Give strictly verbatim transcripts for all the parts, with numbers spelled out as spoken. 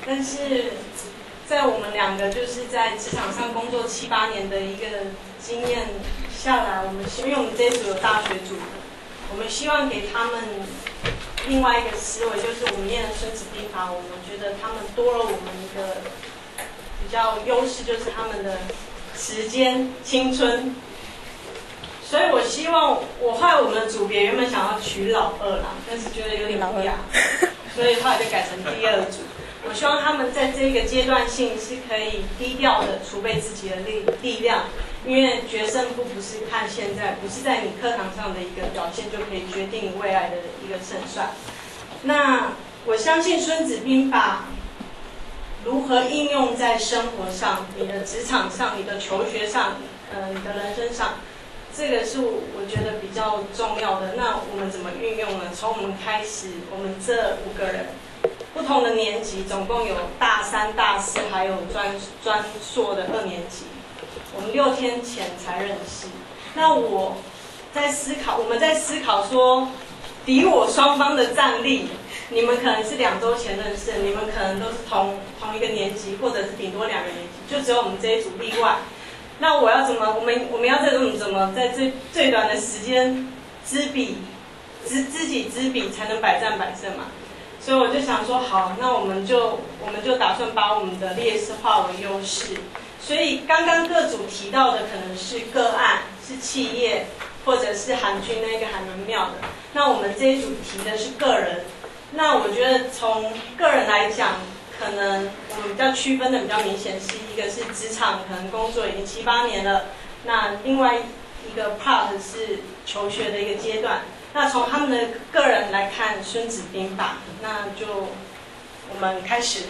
但是在我们两个就是在职场上工作七八年的一个经验下来，我们因为我们这一组有大学组，我们希望给他们另外一个思维，就是我们念了《孙子兵法》，我们觉得他们多了我们一个比较优势，就是他们的时间、青春。所以我希望，我后来我们的组别原本想要取老二啦，但是觉得有点不雅，所以后来就改成第二组。我希望他们在这个阶段性是可以低调的储备自己的力力量，因为决胜负不是看现在，不是在你课堂上的一个表现就可以决定你未来的一个胜算。那我相信《孙子兵法》如何应用在生活上、你的职场上、你的求学上、呃，你的人生上。这个是我觉得比较重要的。那我们怎么运用呢？从我们开始，我们这五个人，不同的年级，总共有大三、大四，还有专专硕的二年级。我们六天前才认识。那我在思考，我们在思考说，敌我双方的战力，你们可能是两周前认识，你们可能都是同同一个年级，或者是顶多两个年级，就只有我们这一组例外。那我要怎么？我们我们要这种怎么在最最短的时间知彼知知己知彼，才能百战百胜嘛？所以我就想说，好，那我们就我们就打算把我们的劣势化为优势。所以刚刚各组提到的可能是个案，是企业，或者是韩军那个还蛮妙的。那我们这一组提的是个人。那我觉得从个人来讲，可能我们比较区分的比较明显，是一个是职场，可能工作已经七八年了，那另外一个 part 是求学的一个阶段。那从他们的个人来看《孙子兵法》，那就我们开始。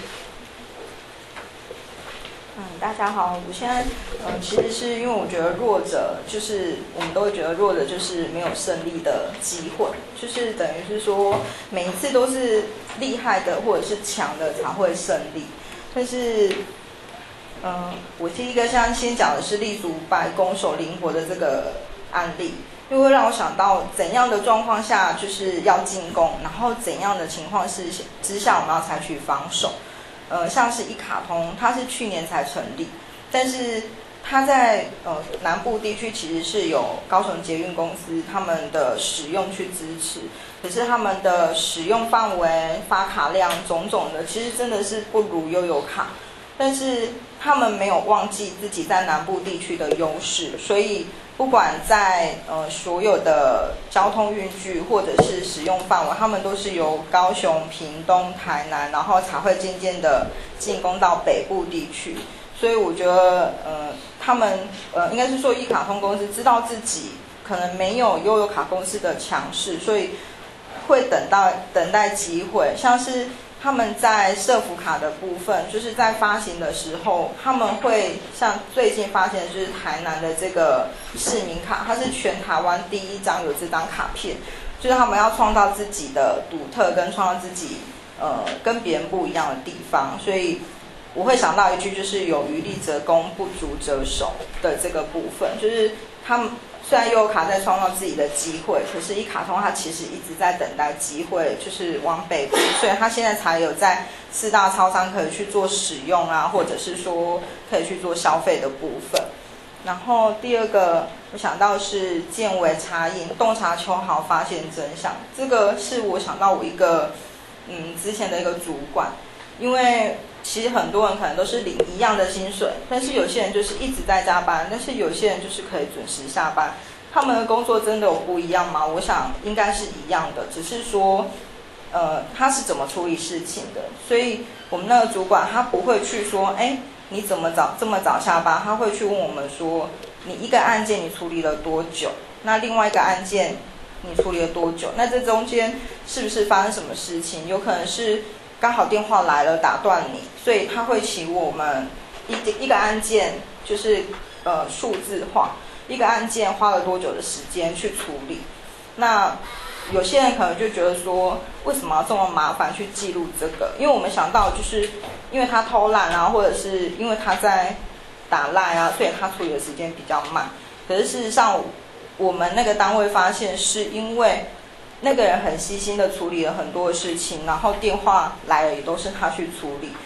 嗯，大家好，我现在呃，其实是因为我觉得弱者就是我们都会觉得弱者就是没有胜利的机会，就是等于是说每一次都是厉害的或者是强的才会胜利。但是，嗯、呃，我第一个像先讲的是立足败、攻守灵活的这个案例，就会让我想到怎样的状况下就是要进攻，然后怎样的情况是之下我们要采取防守。呃，像是一卡通，它是去年才成立，但是它在呃南部地区其实是有高雄捷运公司他们的使用去支持，可是他们的使用范围、发卡量种种的，其实真的是不如悠游卡，但是他们没有忘记自己在南部地区的优势，所以不管在呃所有的交通运具或者是使用范围，他们都是由高雄、屏东、台南，然后才会渐渐的进攻到北部地区。所以我觉得，呃，他们呃应该是说一卡通公司知道自己可能没有悠游卡公司的强势，所以会等到等待机会，像是他们在社福卡的部分，就是在发行的时候，他们会像最近发行的就是台南的这个市民卡，它是全台湾第一张有这张卡片，就是他们要创造自己的独特跟创造自己呃跟别人不一样的地方，所以我会想到一句就是有余力则攻，不足则守的这个部分，就是他们。虽然悠游卡在创造自己的机会，可是一卡通它其实一直在等待机会，就是往北部，所以它现在才有在四大超商可以去做使用啊，或者是说可以去做消费的部分。然后第二个我想到是见微察影，洞察秋毫，发现真相。这个是我想到我一个嗯之前的一个主管，因为其实很多人可能都是领一样的薪水，但是有些人就是一直在加班，但是有些人就是可以准时下班。他们的工作真的有不一样吗？我想应该是一样的，只是说，呃，他是怎么处理事情的。所以我们那个主管他不会去说，哎，你怎么早这么早下班？他会去问我们说，你一个案件你处理了多久？那另外一个案件你处理了多久？那这中间是不是发生什么事情？有可能是刚好电话来了打断你，所以他会请我们一一个案件就是呃数字化，一个案件花了多久的时间去处理。那有些人可能就觉得说，为什么要这么麻烦去记录这个？因为我们想到就是因为他偷懒啊，或者是因为他在打赖啊，所以他处理的时间比较慢。可是事实上，我们那个单位发现是因为那个人很细心的处理了很多的事情，然后电话来了也都是他去处理，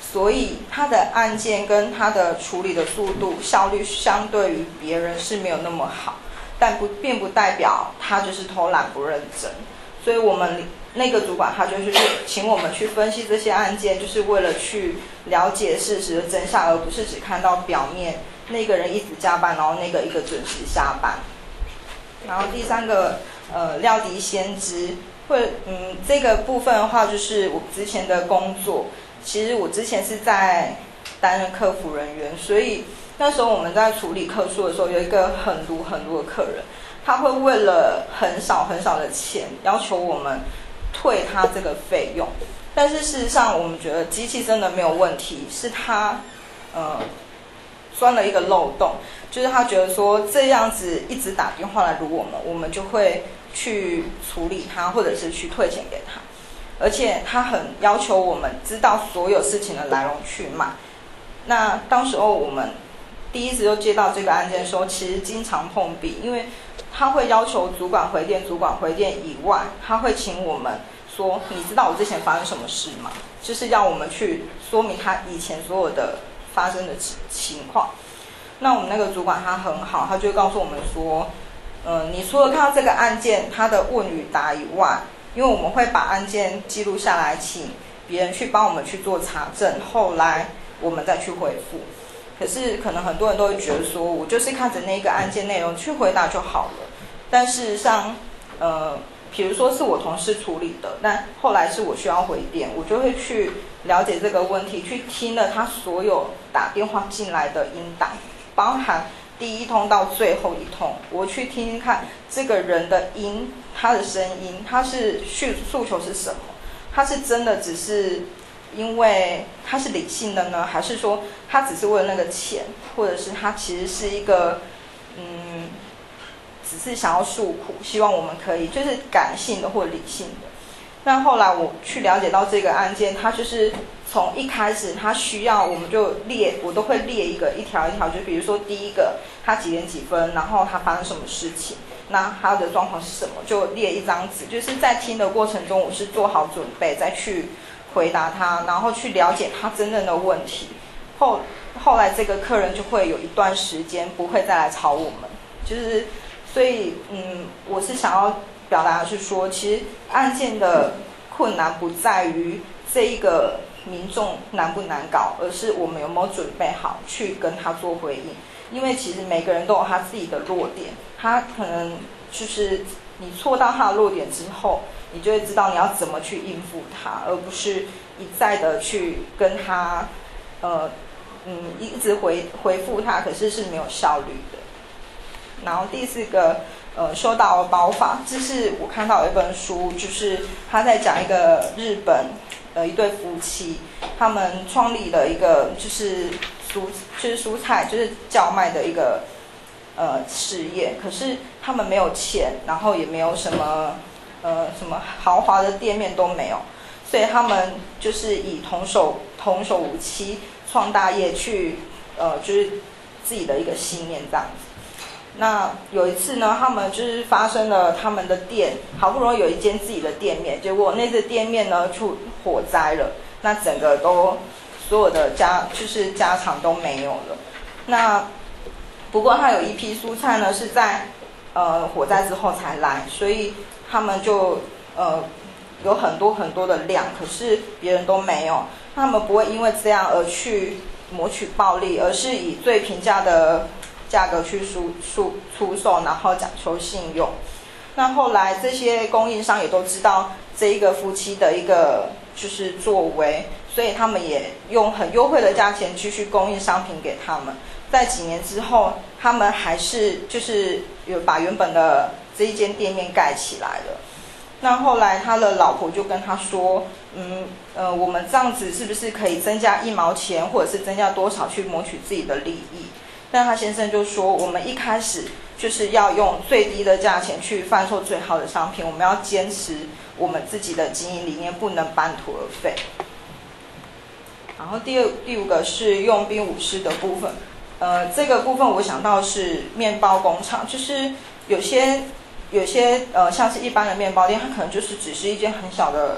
所以他的案件跟他的处理的速度效率相对于别人是没有那么好，但不并不代表他就是偷懒不认真。所以我们那个主管他就是请我们去分析这些案件，就是为了去了解事实的真相，而不是只看到表面那个人一直加班，然后那个一个准时下班。然后第三个呃料敌先知，会嗯这个部分的话，就是我之前的工作，其实我之前是在担任客服人员，所以那时候我们在处理客诉的时候，有一个很多很多的客人，他会为了很少很少的钱要求我们退他这个费用，但是事实上我们觉得机器真的没有问题，是他呃钻了一个漏洞，就是他觉得说这样子一直打电话来撸我们，我们就会去处理他，或者是去退钱给他，而且他很要求我们知道所有事情的来龙去脉。那当时候我们第一次就接到这个案件的时候，其实经常碰壁，因为他会要求主管回电，主管回电以外，他会请我们说，你知道我之前发生什么事吗？就是要我们去说明他以前所有的发生的情况。那我们那个主管他很好，他就告诉我们说，呃，你除了看到这个案件他的问与答以外，因为我们会把案件记录下来，请别人去帮我们去做查证，后来我们再去回复。可是可能很多人都会觉得说，我就是看着那个案件内容去回答就好了。但事实上，呃，比如说是我同事处理的，但后来是我需要回电，我就会去了解这个问题，去听了他所有打电话进来的音档，包含第一通到最后一通，我去听听看这个人的音，他的声音，他是诉求是什么？他是真的只是因为他是理性的呢，还是说他只是为了那个钱，或者是他其实是一个嗯，只是想要诉苦，希望我们可以就是感性的或理性的。那后来我去了解到这个案件，他就是从一开始他需要我们就列，我都会列一个一条一条，就比如说第一个他几点几分，然后他发生什么事情，那他的状况是什么，就列一张纸，就是在听的过程中我是做好准备再去回答他，然后去了解他真正的问题。后后来这个客人就会有一段时间不会再来吵我们，就是所以嗯，我是想要表达的是说，其实案件的困难不在于这一个民众难不难搞，而是我们有没有准备好去跟他做回应。因为其实每个人都有他自己的弱点，他可能就是你戳到他的弱点之后，你就会知道你要怎么去应付他，而不是一再的去跟他呃嗯一直回回复他，可是是没有效率的。然后第四个呃修道保法，这是我看到有一本书，就是他在讲一个日本呃一对夫妻，他们创立了一个就是蔬就是蔬菜就是叫卖的一个呃事业，可是他们没有钱，然后也没有什么呃什么豪华的店面都没有，所以他们就是以童叟童叟无欺创大业去呃就是自己的一个信念这样子。那有一次呢，他们就是发生了他们的店好不容易有一间自己的店面，结果那个店面呢出火灾了，那整个都所有的家就是家常都没有了。那不过他有一批蔬菜呢是在呃火灾之后才来，所以他们就呃有很多很多的量，可是别人都没有。他们不会因为这样而去谋取暴利，而是以最平价的价格去出出出售，然后讲求信用。那后来这些供应商也都知道这一个夫妻的一个就是作为，所以他们也用很优惠的价钱继续供应商品给他们。在几年之后，他们还是就是有把原本的这一间店面盖起来了。那后来他的老婆就跟他说，嗯呃，我们这样子是不是可以增加一毛钱，或者是增加多少去谋取自己的利益？但他先生就说，我们一开始就是要用最低的价钱去贩售最好的商品，我们要坚持我们自己的经营理念，不能半途而废。然后第二第五个是用兵武士的部分，呃，这个部分我想到是面包工厂，就是有些有些呃像是一般的面包店，它可能就是只是一间很小的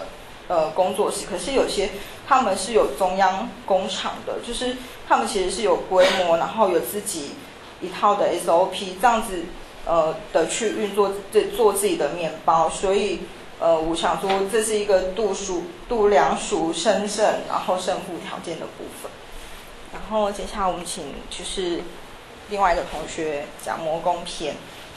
呃工作室，可是有些他们是有中央工厂的，就是他们其实是有规模，然后有自己一套的 S O P 这样子呃的去运作这做自己的面包，所以呃我想说这是一个度熟度量熟生胜然后胜负条件的部分。然后接下来我们请就是另外一个同学讲模工篇。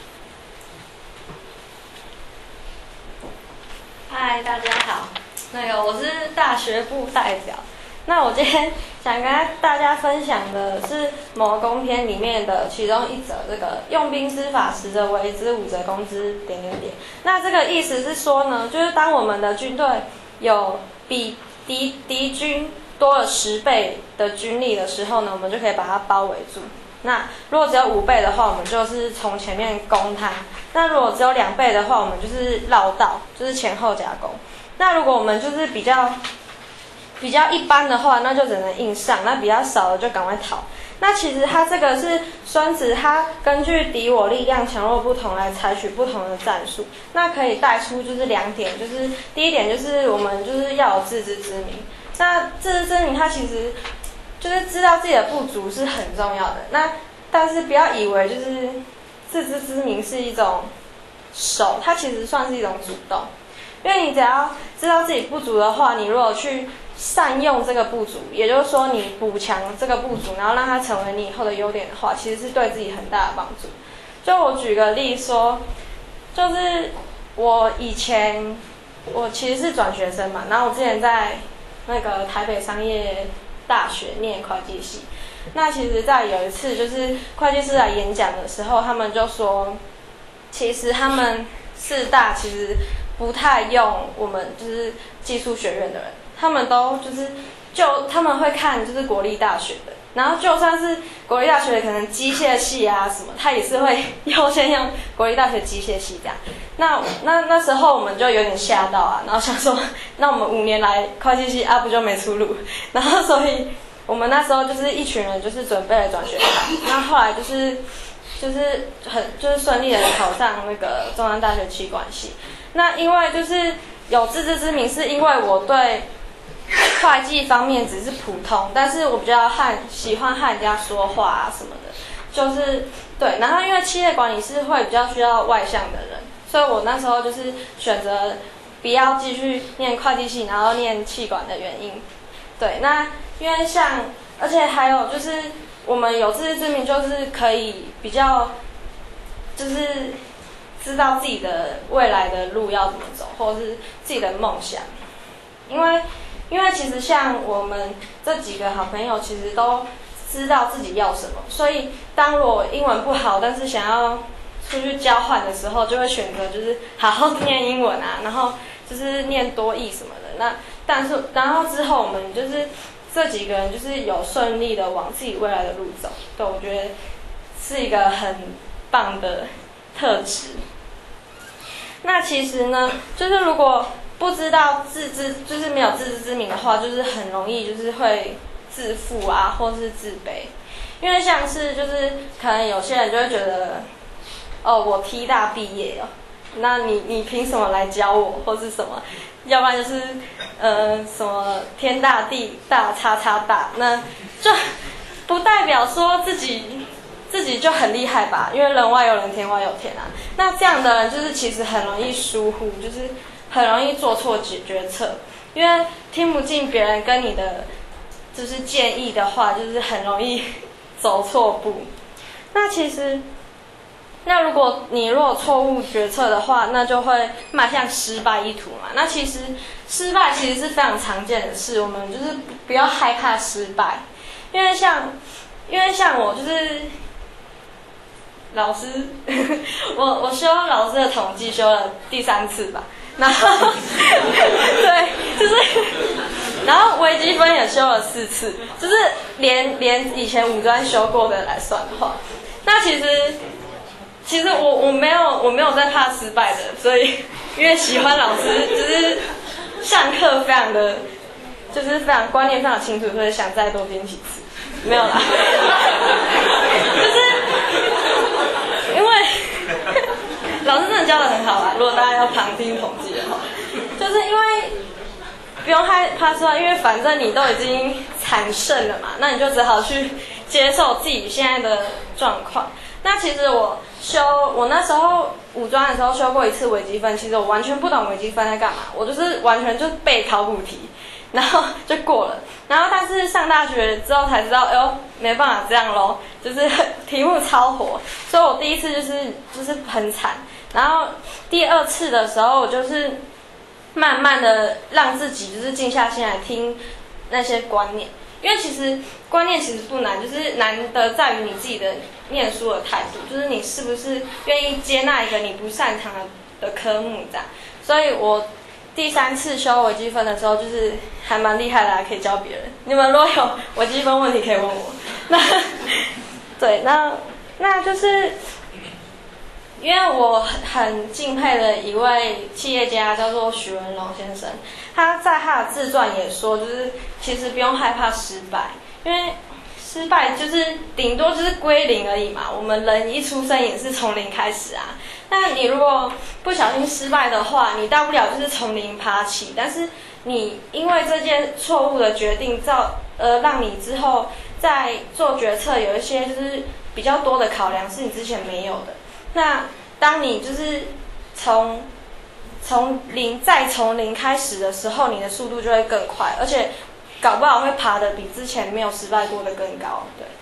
嗨，大家好，那个我是大学部代表。那我今天想跟大家分享的是模工篇里面的其中一则，这个用兵之法十则为之，五则攻之点点点。那这个意思是说呢，就是当我们的军队有比敌敌军多了十倍的军力的时候呢，我们就可以把它包围住。那如果只有五倍的话，我们就是从前面攻它；那如果只有两倍的话，我们就是绕道，就是前后夹攻。那如果我们就是比较比较一般的话，那就只能硬上；那比较少的就赶快逃。那其实它这个是孙子，他根据敌我力量强弱不同来采取不同的战术。那可以带出就是两点，就是第一点就是我们就是要有自知之明。那自知之明，它其实就是知道自己的不足是很重要的。那但是不要以为就是自知之明是一种守，它其实算是一种主动。因为你只要知道自己不足的话，你如果去善用这个不足，也就是说你补强这个不足，然后让它成为你以后的优点的话，其实是对自己很大的帮助。就我举个例说，就是我以前我其实是转学生嘛，然后我之前在那个台北商业大学念会计系。那其实在有一次就是会计师来演讲的时候，他们就说其实他们四大其实不太用我们就是技术学院的人，他们都就是就他们会看就是国立大学的，然后就算是国立大学的可能机械系啊什么，他也是会优先用国立大学机械系这样。那那那时候我们就有点吓到啊，然后想说那我们五年来会计系啊不就没出路，然后所以我们那时候就是一群人就是准备了转学考，那后来就是就是很就是顺利的考上那个中央大学企管系。那因为就是有自知之明，是因为我对会计方面只是普通，但是我比较和喜欢和人家说话啊什么的，就是对。然后因为企业管理是会比较需要外向的人，所以我那时候就是选择不要继续念会计系，然后念企管的原因。对，那因为像而且还有就是我们有自知之明，就是可以比较就是知道自己的未来的路要怎么走，或者是自己的梦想。因为因为其实像我们这几个好朋友其实都知道自己要什么，所以当我英文不好但是想要出去交换的时候，就会选择就是好好念英文啊，然后就是念多益什么的。那但是然后之后我们就是这几个人就是有顺利的往自己未来的路走，对，我觉得是一个很棒的特质。那其实呢，就是如果不知道自知，就是没有自知之明的话，就是很容易就是会自负啊，或是自卑。因为像是就是可能有些人就会觉得，哦，我 T 大毕业哦，那你你凭什么来教我，或是什么？要不然就是呃什么天大地大叉叉大，那就不代表说自己自己就很厉害吧，因为人外有人，天外有天啊。那这样的人就是其实很容易疏忽，就是很容易做错决策，因为听不进别人跟你的就是建议的话，就是很容易走错步。那其实那如果你如果错误决策的话，那就会迈向失败一途嘛。那其实失败其实是非常常见的事，我们就是不要害怕失败，因为像因为像我就是老师，我我修老师的统计修了第三次吧，然后对，就是然后微积分也修了四次，就是连连以前五专修过的来算的话，那其实。其实我我没有我没有在怕失败的，所以因为喜欢老师，就是上课非常的，就是非常观念非常清楚，所以想再多听几次，没有啦，就是因为老师真的教得很好啦。如果大家要旁听统计的话，就是因为不用害怕之外，因为反正你都已经产胜了嘛，那你就只好去接受自己现在的状况。那其实我修，我那时候五专的时候修过一次微积分，其实我完全不懂微积分在干嘛，我就是完全就背考古题，然后就过了。然后但是上大学之后才知道，哎呦，没办法这样咯，就是题目超火，所以我第一次就是就是很惨。然后第二次的时候，我就是慢慢的让自己就是静下心来听那些观念。因为其实观念其实不难，就是难的在于你自己的念书的态度，就是你是不是愿意接纳一个你不擅长的的科目这样。所以我第三次修微积分的时候，就是还蛮厉害的，还可以教别人。你们如果有微积分问题可以问我。那对，那那就是因为我很敬佩的一位企业家叫做许文龙先生，他在他的自传也说，就是其实不用害怕失败，因为失败就是顶多就是归零而已嘛。我们人一出生也是从零开始啊。那你如果不小心失败的话，你大不了就是从零爬起。但是你因为这件错误的决定造，呃，让你之后在做决策有一些就是比较多的考量是你之前没有的。那当你就是从从零再从零开始的时候，你的速度就会更快，而且搞不好会爬得比之前没有失败过的更高。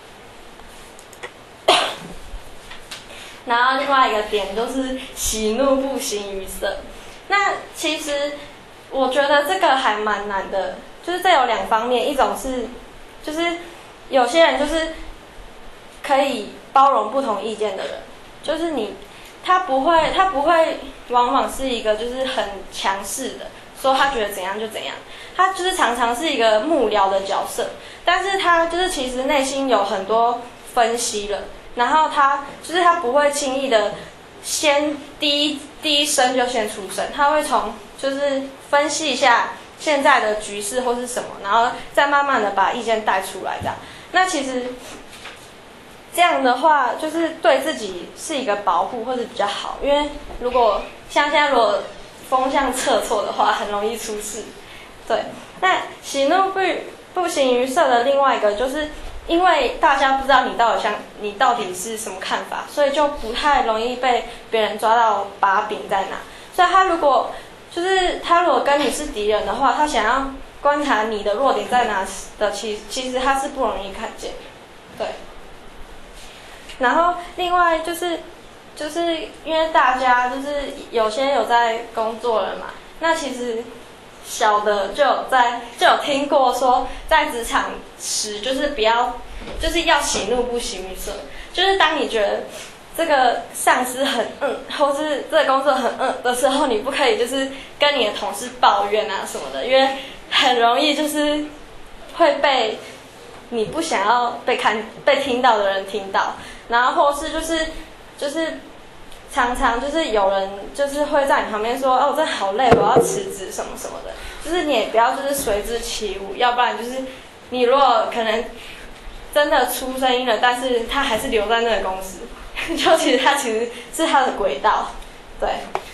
对。然后另外一个点就是喜怒不形于色。那其实我觉得这个还蛮难的，就是这有两方面，一种是就是有些人就是可以包容不同意见的人。就是你，他不会，他不会，往往是一个就是很强势的，说他觉得怎样就怎样。他就是常常是一个幕僚的角色，但是他就是其实内心有很多分析了，然后他就是他不会轻易的先第一第一声就先出声，他会从就是分析一下现在的局势或是什么，然后再慢慢的把意见带出来这样。那其实这样的话，就是对自己是一个保护，或者比较好。因为如果像现在如果风向测错的话，很容易出事。对，那喜怒不不形于色的另外一个，就是因为大家不知道你到底想你到底是什么看法，所以就不太容易被别人抓到把柄在哪。所以他如果就是他如果跟你是敌人的话，他想要观察你的弱点在哪的，其其实他是不容易看见。对。然后另外就是，就是因为大家就是有些有在工作了嘛，那其实小的就有在就有听过说，在职场时就是不要，就是要喜怒不形于色，就是当你觉得这个上司很嗯，或是这个工作很嗯的时候，你不可以就是跟你的同事抱怨啊什么的，因为很容易就是会被你不想要被看被听到的人听到。然后或是就是就是常常就是有人就是会在你旁边说，哦，我真的好累，我要辞职什么什么的。就是你也不要就是随之起舞，要不然就是你如果可能真的出声音了，但是他还是留在那个公司，就其实他其实是他的轨道。对。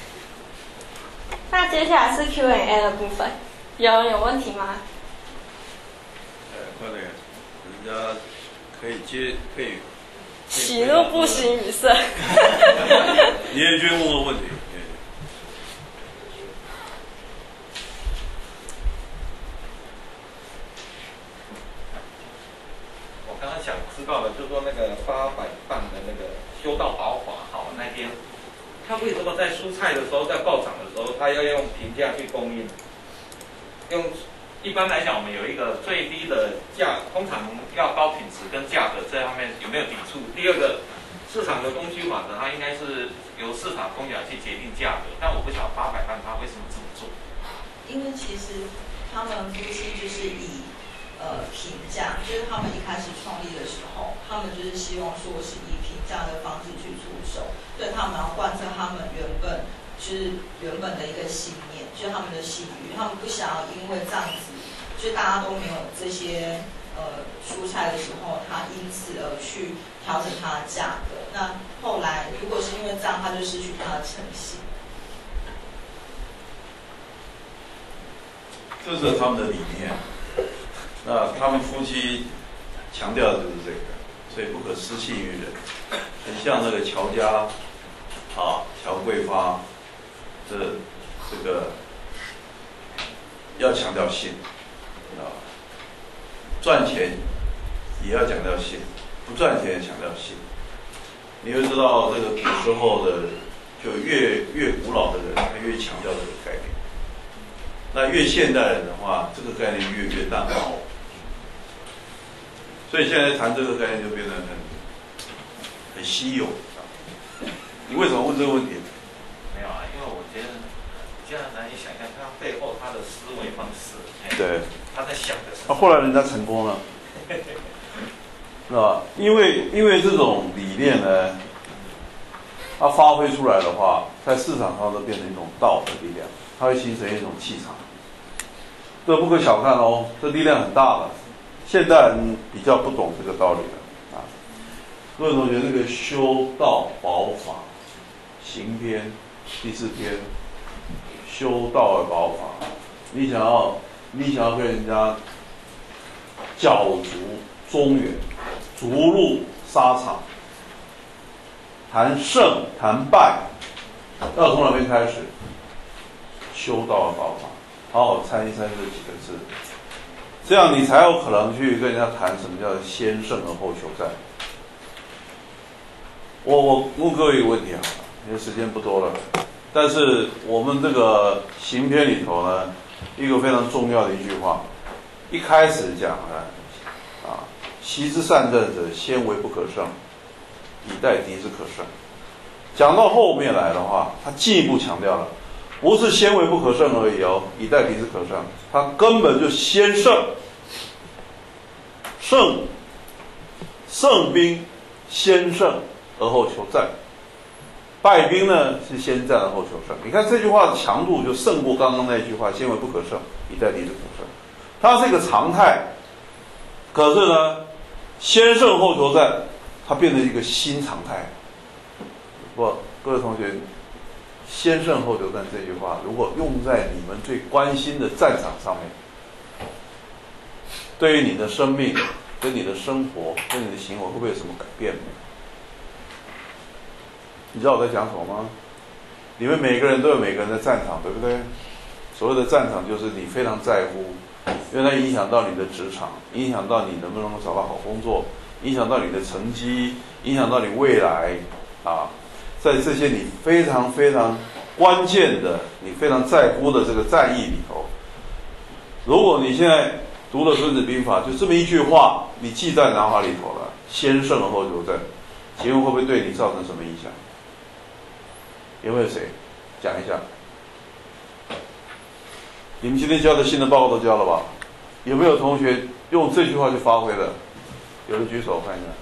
那接下来是 Q and A 的部分，有人有问题吗？ 呃，快点，人家可以接可以。 喜怒不形于色。 你也去问我问题。 我刚刚想知道的，就是说那个八百磅的那个修道豪华好那天，他为什么在蔬菜的时候，在爆涨的时候，他要用平价去供应？用一般来讲，我们有一个最低的价，通常要高品质跟价格这方面有没有抵触？第二个，市场的供需法则它应该是由市场供价去决定价格，但我不晓得八百磅他为什么这么做？ 因为其实他们夫妻就是以呃平价，就是他们一开始创立的时候，他们就是希望说是以平价的方式去出售，所以他们要贯彻他们原本就是原本的一个信念，就是他们的信誉，他们不想要因为这样子，就是大家都没有这些呃蔬菜的时候，他因此而去调整它的价格。那后来如果是因为这样，他就失去它的诚信。 这是他们的理念。那他们夫妻强调的就是这个，所以不可失信于人，很像那个乔家啊，乔桂发这这个要强调信啊，赚钱也要强调信，不赚钱也强调信。你会知道这个古时候的，就越越古老的人，他越强调这个概念。那越现代人的话，这个概念越越淡薄。所以现在谈这个概念就变得很很稀有。你为什么问这个问题？ 没有啊，因为我觉得这样难以想象他背后他的思维方式。 对。 他在想的是。 那、啊、后来人家成功了，是吧？因为因为这种理念呢，它发挥出来的话，在市场上都变成一种道的力量，它会形成一种气场。这不可小看哦，这力量很大的。现代人比较不懂这个道理了啊。各位同学，那个修道保法行篇第四篇，修道而保法，你想要你想要跟人家角逐中原，逐鹿沙场，谈胜谈败，要从哪边开始？修道而保法，好好参一参这几个字。这样你才有可能去跟人家谈什么叫先胜而后求战。我我问各位一个问题好了，因为时间不多了，但是我们这个行篇里头呢，一个非常重要的一句话，一开始讲呢，啊，习之善政者，先为不可胜，以待敌之可胜。讲到后面来的话，他进一步强调了，不是先为不可胜而已哦，以待敌之可胜，他根本就先胜。胜，胜兵先胜而后求战，败兵呢是先战而后求胜。你看这句话的强度就胜过刚刚那句话，先为不可胜，以待敌之可胜。它是一个常态，可是呢，先胜后求战，它变成一个新常态。不，各位同学，先胜后求战这句话，如果用在你们最关心的战场上面，对于你的生命、跟你的生活、跟你的行为，会不会有什么改变？你知道我在讲什么吗？你们每个人都有每个人的战场，对不对？所谓的战场就是你非常在乎，因为它影响到你的职场，影响到你能不能找到好工作，影响到你的成绩，影响到你未来啊，在这些你非常非常关键的、你非常在乎的这个战役里头，如果你现在读了《孙子兵法》，就这么一句话，你记在脑海里头了，先胜而后求战，请问会不会对你造成什么影响？有没有谁讲一下？你们今天交的新的报告都交了吧？有没有同学用这句话去发挥的？有人举手看一下。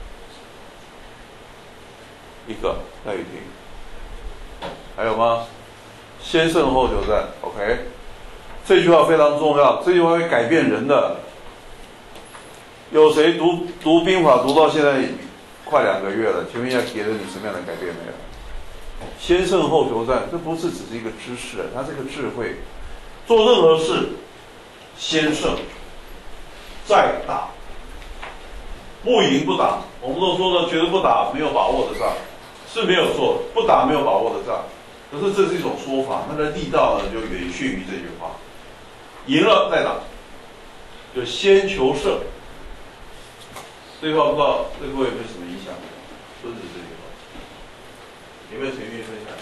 一个，赖雨婷。还有吗？先胜后求战 ，OK。这句话非常重要，这句话会改变人的。有谁读读兵法读到现在快两个月了？请问一下，给了你什么样的改变没有？先胜后求战，这不是只是一个知识，它是一个智慧。做任何事，先胜，再打，不赢不打。我们都说了，绝对不打没有把握的仗，是没有错，不打没有把握的仗。可是这是一种说法，它的力道呢就远逊于这句话。赢了再打，就先求胜。这句话不知道对各位有没有什么影响？孙子这句话，有没有谁愿意分享？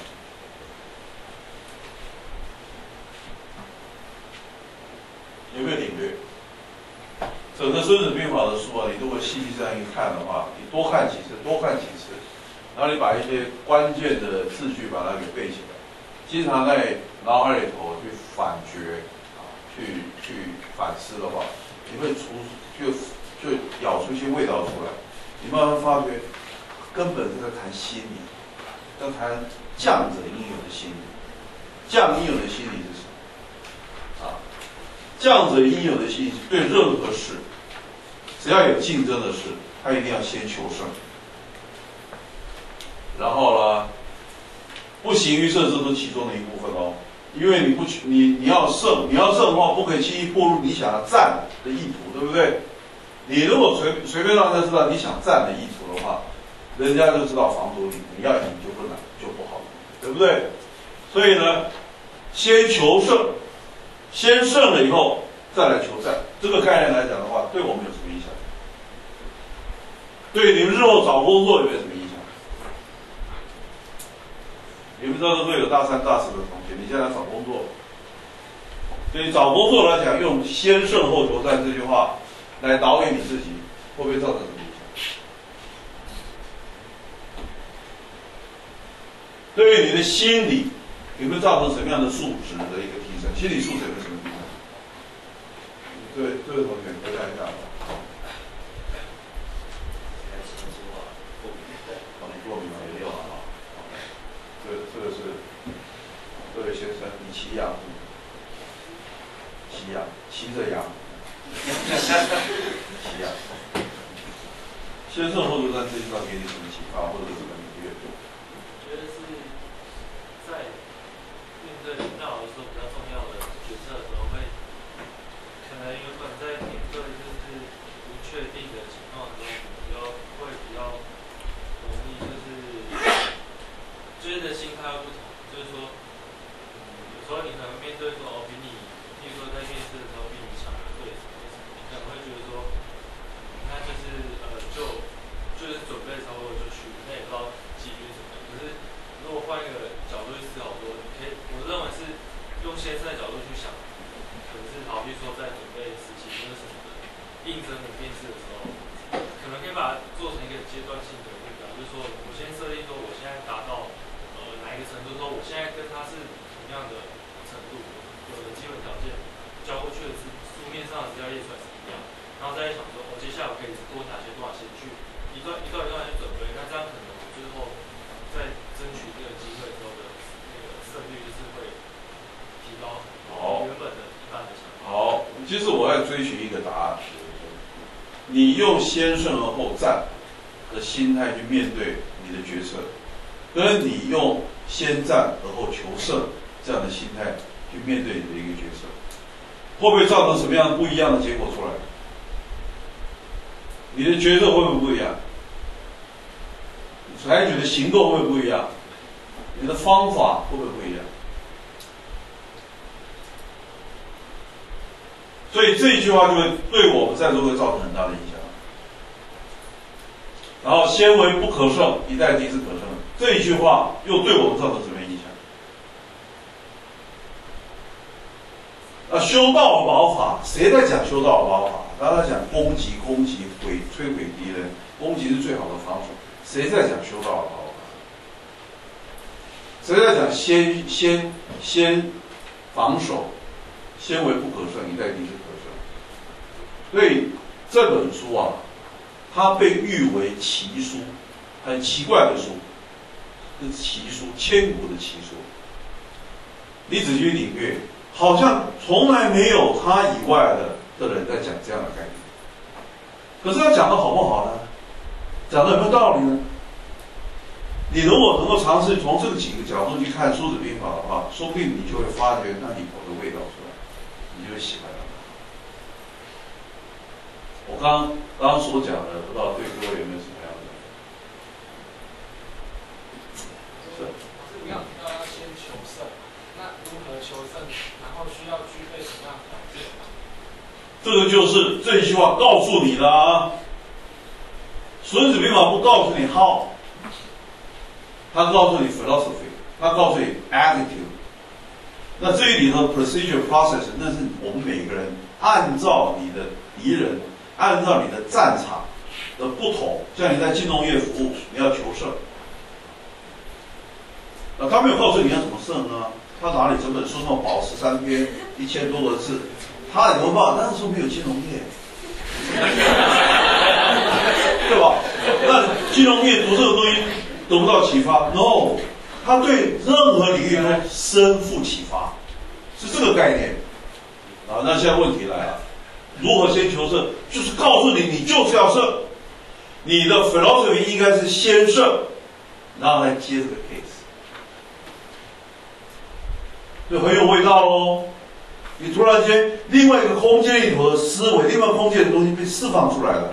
有没有领略？整个《孙子兵法》的书啊，你如果细细这样一看的话，你多看几次，多看几次，然后你把一些关键的字句把它给背起来，经常在脑海里头去反诘啊，去去反思的话，你会出就就咬出一些味道出来。你慢慢发觉，根本是在谈心理，要谈将者应有的心理。将应有的心理是什么？啊？将者应有的心理是对任何事，只要有竞争的事，他一定要先求胜。然后呢，不行于胜是不是其中的一部分哦？ 因为你不去，你你要胜，你要胜的话，不可以轻易步入你想要战的意图，对不对？你如果随随便让人家知道你想战的意图的话，人家就知道防堵你，你要赢就不难，就不好，对不对？所以呢，先求胜，先胜了以后再来求战，这个概念来讲的话，对我们有什么影响？对你们日后找工作有没有什么影响？你们知道会有大三、大四的同学，你现在找工作，所以找工作来讲，用先胜后求战这句话来导演你自己，会不会造成什么影响？对于你的心理有没有造成什么样的素质的一个提升？心理素质有没有什么提升？对，这位同学回答一下吧。过敏没有啊？这这个是这位先生，你骑羊，骑羊，骑着羊，骑羊。先胜后求战这句话给你什么启发，或者什么愉悦？ 觉得是在面对领导的时候比较重要的决策的时候，会可能原本在面对就是不确定的情况的时候，比较会比较容易就是就是的心态会不同，就是说，嗯，有时候你可能面对说哦比你，比如说在面试的时候比你强的对手，你可能会觉得说，那就是呃就就是准备差不多就去，那也不知道几率什么。可是如果换一个角度去思考说，你可以，我认为是用先生的角度去想，可能是好比说在准备实习或者什么的，应征你面试的时候，可能可以把它做成一个阶段性的目标，就是说我先设定说我现在达到呃哪一个程度，说我现在跟他是同样的程度，有的基本条件交过去的是书面上的资料列出来是一样，然后再想说我、哦、接下来我可以多哪些多哪些去一段一段一段去准备，那这样可能最后在争取这个机会之后的那个胜率就是会提高原本的一般的想法。 好，其实我要追寻一个答案，你用先胜而后战的心态去面对你的决策，跟你用先战而后求胜这样的心态去面对你的一个决策，会不会造成什么样不一样的结果出来？你的决策会不会不一样？采取的行动会不会不一样？你的方法会不会不一样？所以这一句话就会对我们在座会造成很大的影响。然后先为不可胜，一代定是可胜。这一句话又对我们造成什么影响？啊，修道保法，谁在讲修道保法？大家讲攻击、攻击、毁、摧毁敌人，攻击是最好的防守。谁在讲修道保法？谁在讲先先先防守？先为不可胜，一代定是可胜。所以这本书啊，它被誉为奇书，很奇怪的书，是奇书，千古的奇书。你仔细去领略，好像从来没有他以外的的人在讲这样的概念。可是他讲的好不好呢？讲的有没有道理呢？你如果能够尝试从这个几个角度去看《孙子兵法》的话，说不定你就会发觉那里头的味道出来，你就会喜欢它。我刚刚刚所讲的，不知道对各位有没有什么样的？是。 老师，你要提到要先求胜，那如何求胜？然后需要具备什么样的条件？ 这个就是这句话告诉你的啊。孙子兵法不告诉你 how， 他告诉你 philosophy， 他告诉你 attitude。那这里头 procedure process， 那是我们每个人按照你的敌人，按照你的战场的不同，像你在金融业服务，你要求胜。那他没有告诉你要怎么胜呢？他哪里这本书那么薄，十三篇，一千多个字，他里头报那时候没有金融业。对吧？那金融业读这个东西得不到启发 ？No， 他对任何领域都深负启发，是这个概念。啊，那现在问题来了，如何先求胜？就是告诉你，你就是要胜，你的 philosophy 应该是先胜，然后来接这个 case。 就很有味道喽。你突然间另外一个空间里头的思维，另外空间的东西被释放出来了。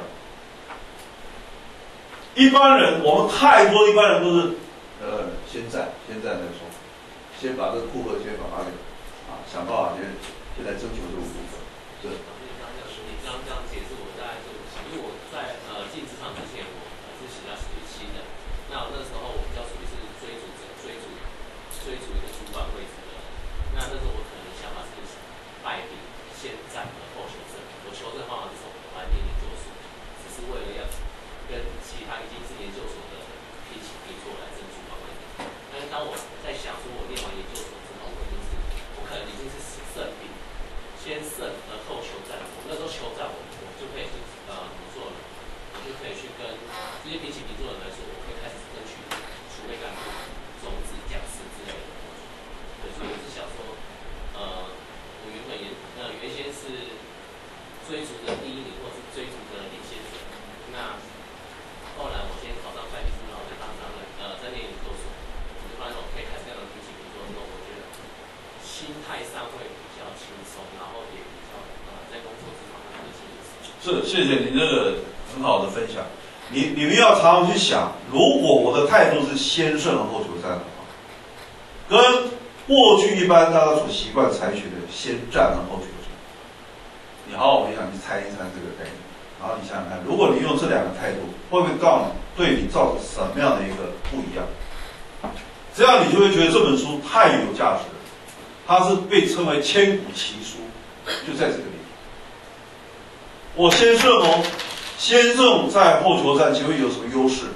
一般人，我们太多一般人都是，呃，先站，先站再说，先把这个库克先把它给啊，想办法先先来征求这个部分。是。 你刚刚你刚刚这样解释，我大概就因为我在呃进职场之前，我是比较属于新人，那我那时候我比较属于是追逐者，追逐追逐一个主管位置的人。那那时候我可能想法是败笔先战而后求胜，我求胜方法是从我来念研究所，只是为了要跟其他已经是研究所的平起平坐来争主管位置。但是当我在想说，我念完研究所之后，我已经是我可能已经是胜兵，先胜而后求战。我那时候求战，我我就可以去呃怎么做呢？我就可以去跟这些平起平坐的人来说，我可以开始争取储备干部、种子讲师之类的工作。对，所以我是想说，呃，我原本也呃原先是追逐的第一名，或者是追逐的领先者。那后来我先考上会计师，然后就当上了呃在念研究所，我就发现我可以开始这样的平起平坐之后，我觉得心态上会比较轻松，然后也比较呃在工作职场上的心理是。 是，谢谢你这个很好的分享。你你们要常常去想，如果我的态度是先胜后求战的话，跟过去一般大家所习惯采取的先战后求胜，你好好回想去猜一猜这个概念。然后你想想看，如果你用这两个态度，会不会告你对你造成什么样的一个不一样？这样你就会觉得这本书太有价值了。它是被称为千古奇书，就在这个里面。我先胜哦，先胜在后求战，请问有什么优势？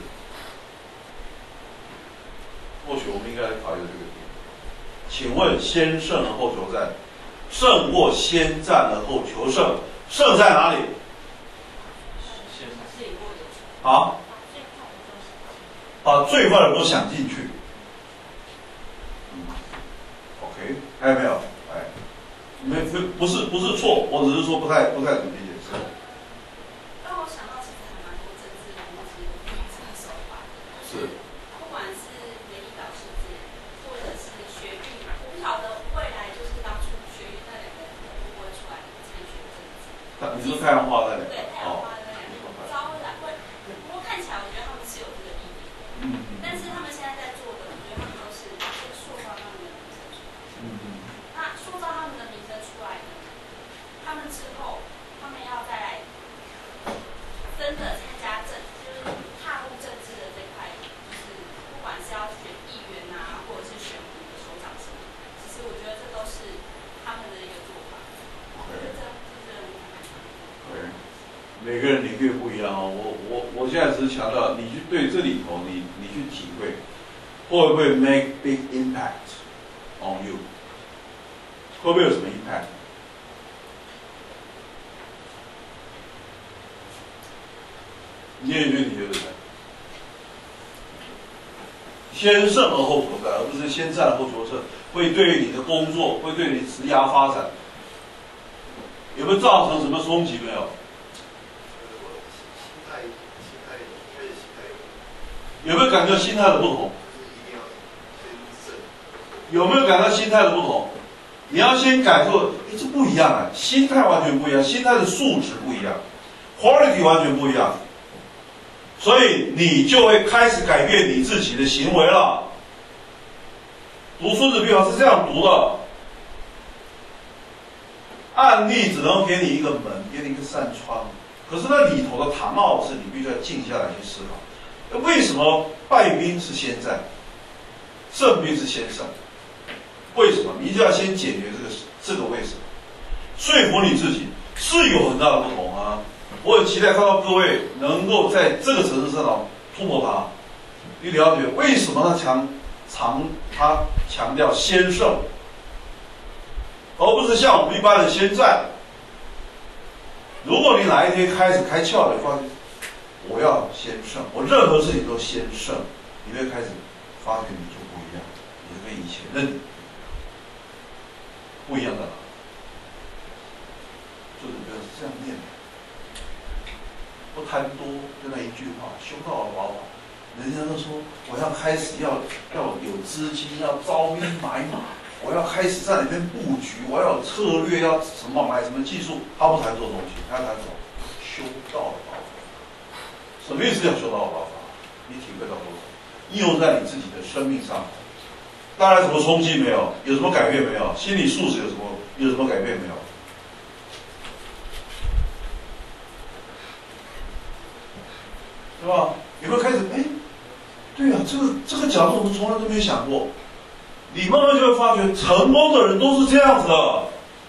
或许我们应该考虑这个点。请问先胜而后求战，胜或先战而后求胜，胜在哪里？啊，把最坏的都想进去。嗯 ，OK， 还有没有？哎，没没不是不是错，我只是说不太不太怎么理解。是。 让我想到其实还蛮多政治人物是用这个手法的， 是。 不管是联谊岛事件，或者是学运，我不晓得未来就是当初学运那两个人会不会出来参选政治。 你说太阳花那两个？ 对，太阳花那两个，招来会。不过看起来，我觉得他们是有这个意义的。嗯。但是他们现在在做的，我觉得他们都是先塑造他们的名声出来。嗯嗯。那塑造他们的名声出来呢？他们之后，他们要再来真的参加政，就是踏入政治的这块，就是不管是要选议员啊，或者是选我们的首长什么，其实我觉得这都是他们的一个做法。我觉得这这是我蛮常见的。 对。每个人领域不一样哦，我我我现在只是强调，你去对这里头，你你去体会，会不会 make big impact on you？ 会不会有什么 impact？ 你也觉得你觉得呢？先胜而后求战，而不是先战后求胜，会对于你的工作，会对你职涯发展，有没有造成什么冲击？没有？有没有感觉心态的不同？有没有感到心态的不同？你要先感受，哎，这不一样啊，心态完全不一样，心态的素质不一样 ，quality 完全不一样，所以你就会开始改变你自己的行为了。读《孙子兵法》是这样读的，案例只能给你一个门，给你一个扇窗，可是那里头的唐奥是你必须要静下来去思考。为什么败兵是先战，胜兵是先胜？为什么？你就要先解决这个这个为什么？说服你自己是有很大的不同啊！我很期待看到各位能够在这个层次上突破它。你了解为什么他强强他强调先胜，而不是像我们一般的先战？如果你哪一天开始开窍了，发现我要先胜，我任何事情都先胜，你会开始发觉你就不一样，你就跟以前的你不一样的了。就是不要是这样念的，不贪多，就那一句话，修道而往往。人家都说我要开始要要有资金，要招兵买马， 我要开始在里面布局，我要有策略，要什么买什么技术，他不谈这种东西，他谈什么？修道的方法。什么意思叫修道的方法？你体会到多少？应用在你自己的生命上，当然什么冲击没有，有什么改变没有？心理素质有什么有什么改变没有？对吧？你会开始哎，对呀、啊，这个这个角度我们从来都没有想过。你慢慢就会发觉，成功的人都是这样子的，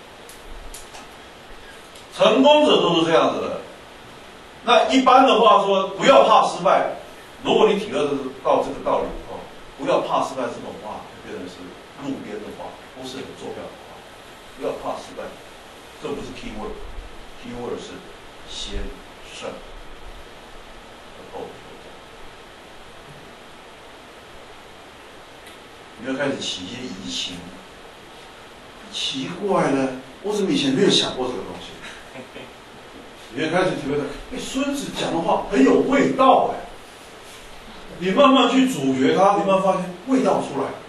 成功者都是这样子的。那一般的话说，不要怕失败。如果你体会到这个道理以后，不要怕失败这种话，就变成是路边的话，不是很重要的话。不要怕失败，这不是 key word，key word 是先胜后。你要开始起一些疑情，奇怪了，我怎么以前没有想过这个东西？你会开始体会到，哎，孙子讲的话很有味道哎。你慢慢去咀嚼它，你慢慢发现味道出来。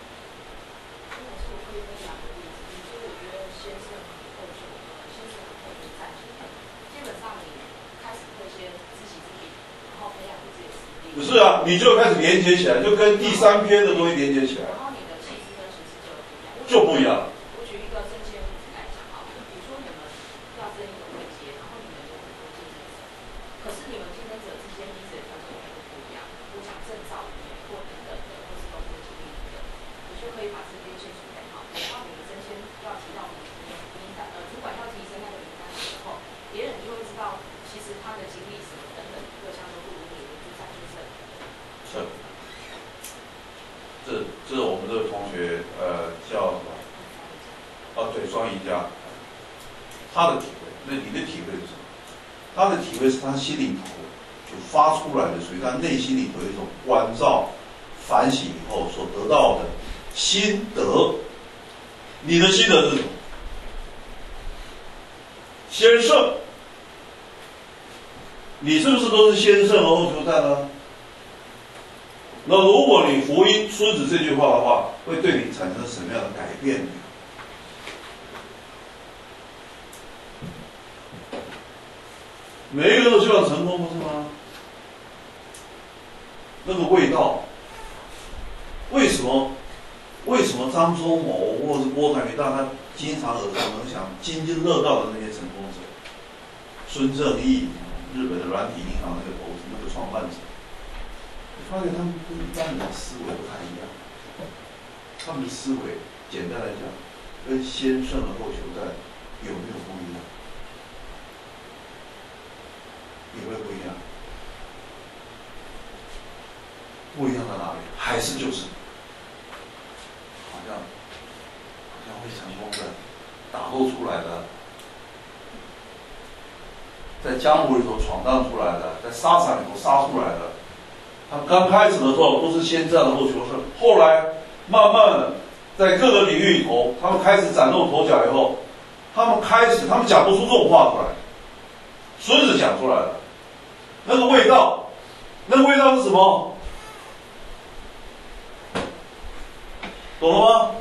不是啊，你就开始连接起来，就跟第三篇的东西连接起来， 然后你的气质跟实质就就不一样。 不一样。 我举一个真仙例子来讲好了，比如说你们要争一个位阶，然后你们有很多竞争者，可是你们竞争者之间彼此的条件都不一样，我讲证照里面或等等的，或是工作经历的，你就可以把这边先准备好。然后你们真仙要提到名单，呃，主管要提升那个名单的时候，别人就会知道，其实他的经历什么等等各项都不如你，就战就胜。 是，这这是我们这个同学，呃，叫什么？哦，对，双赢家，他的体会，那你的体会是什么？他的体会是他心里头就发出来的，属于他内心里头一种关照、反省以后所得到的心得。你的心得是什么？先胜。你是不是都是先胜而后求战呢？那如果你福音孙子这句话的话，会对你产生什么样的改变呢？每一个人都希望成功，不是吗？那个味道，为什么？为什么张忠谋或者是郭台铭，大家经常耳熟能详、津津乐道的那些成功者，孙正义，日本的软体银行那个投资那个创办者。发现他们跟一般人的思维不太一样，他们的思维简单来讲，跟先胜而后求战有没有不一样？有没有不一样？不一样在哪里？还是就是好像好像会成功的，打斗出来的，在江湖里头闯荡出来的，在沙场里头杀出来的。他们刚开始的时候都是先战后求胜，后来慢慢的在各个领域里头，他们开始崭露头角以后，他们开始他们讲不出这种话出来，孙子讲出来了，那个味道，那个味道是什么？懂了吗？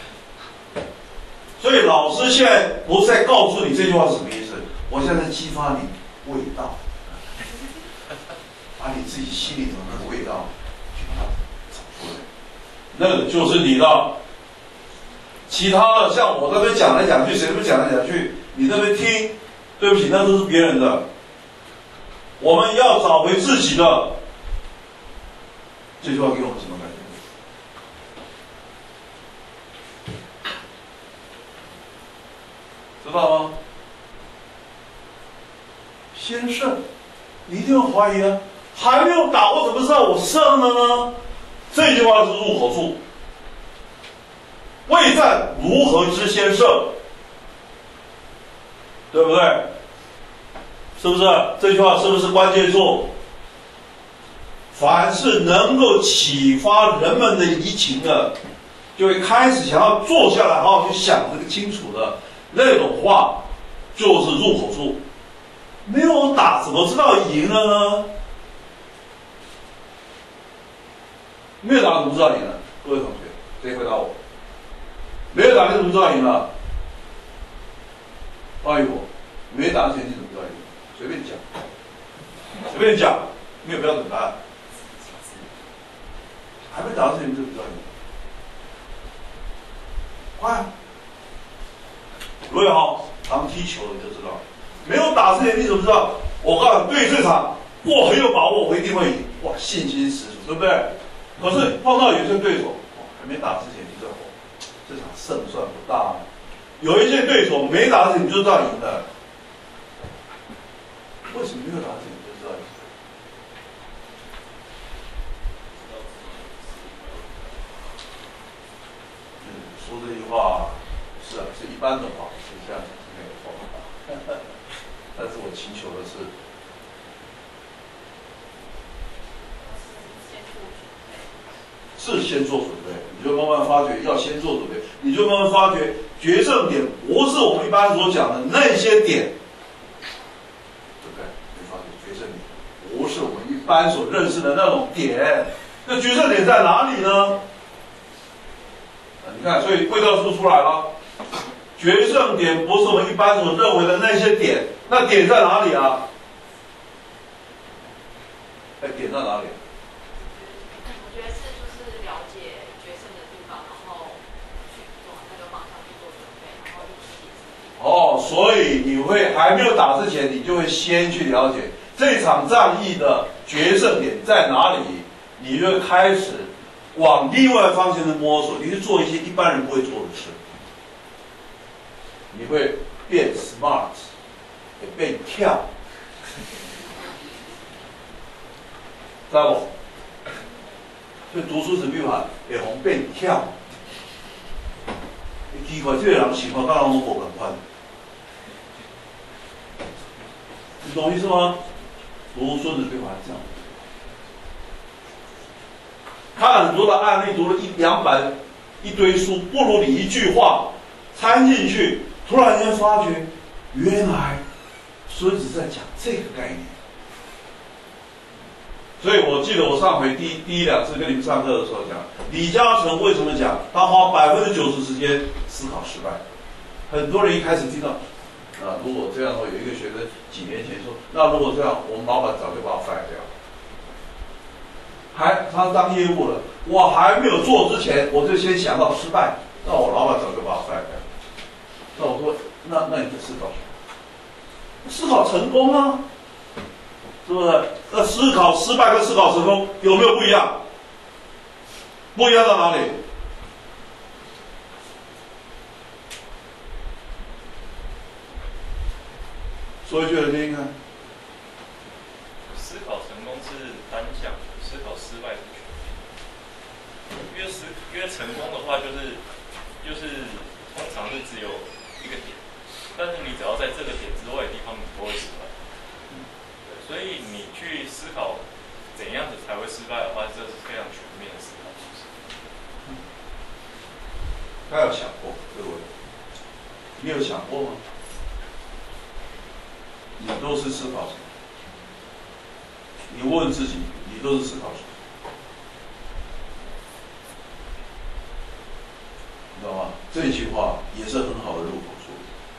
所以老师现在不是在告诉你这句话是什么意思，我现在在激发你味道。把你自己心里头那个味道去把它找出来，那个就是你的。其他的像我这边讲来讲去，谁这边讲来讲去，你这边听，对不起，那都是别人的。我们要找回自己的。这句话给我们什么感觉？知道吗？先胜，你一定要怀疑啊！还没有打，我怎么知道我胜了呢？这句话是入口处。未战如何知先胜？对不对？是不是？这句话是不是关键处？凡是能够启发人们的移情的，就会开始想要坐下来好好去想这个清楚的那种话，就是入口处。没有打怎么知道赢了呢？没有打怎么知道赢了？各位同学，谁回答我？ 没有打你怎么知道赢了？告诉我，没打之前你怎么知道赢？随便讲，随便讲，没有标准答案。还没打之前你怎么知道赢？快！如果好常踢球你就知道，没有打之前你怎么知道？我告诉你，对这场我很有把握，我一定会赢，哇，信心十足，对不对？可是碰到有些对手，哇，还没打之前你知道，这场胜算不大。有一些对手没打之前你就知道赢了，为什么没有打之前你就知道赢？嗯，说这句话是啊，是一般的话，是这样是没有错的。但是我祈求的是。是先做准备，你就慢慢发觉要先做准备，你就慢慢发觉决胜点不是我们一般所讲的那些点，对不对？你发觉决胜点不是我们一般所认识的那种点，那决胜点在哪里呢？啊，你看，所以味道书出来了，决胜点不是我们一般所认为的那些点，那点在哪里啊？哎，点在哪里？哦，所以你会还没有打之前，你就会先去了解这场战役的决胜点在哪里，你就会开始往另外方向的摸索，你去做一些一般人不会做的事，你会变 smart， 也变跳，知道不？所以读书是秘法，会红变跳。你奇怪，这个人想法跟人拢无共款。你懂意思吗？读孙子兵法这样，看很多的案例，读了一两百一堆书，不如你一句话掺进去，突然间发觉，原来孙子在讲这个概念。所以我记得我上回第一第一两次跟你们上课的时候讲，李嘉诚为什么讲他花百分之九十时间思考失败？很多人一开始听到。啊，如果这样的话，有一个学生几年前说，那如果这样，我们老板早就把我 fire 掉。还他当业务了，我还没有做之前，我就先想到失败，那我老板早就把我 fire 掉。那我说，那那你就思考什么？思考成功啊，是不是？那思考失败跟思考成功有没有不一样？不一样在哪里？说一句来听听看。 思考成功是单向，思考失败是全面。因为思，因为成功的话，就是就是通常是只有一个点，但是你只要在这个点之外的地方，你不会失败。对，所以你去思考怎样子才会失败的话，这是非常全面的思考方式。 他有想过这个问题，你有想过吗？你都是思考什么？你问自己，你都是思考什么？你知道吗？这句话也是很好的入口处。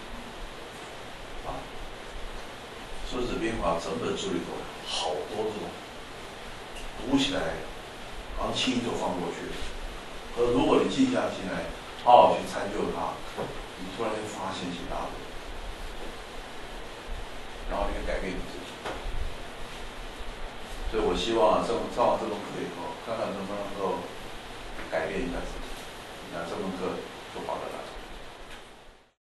啊，《孙子兵法》整本书里头好多这种，读起来好像轻易就翻过去了。可如果你静下心来，好好去参究它，你突然间发现一些大的。然后你可以改变你自己，所以我希望啊，上上完这门课以后，看看能不能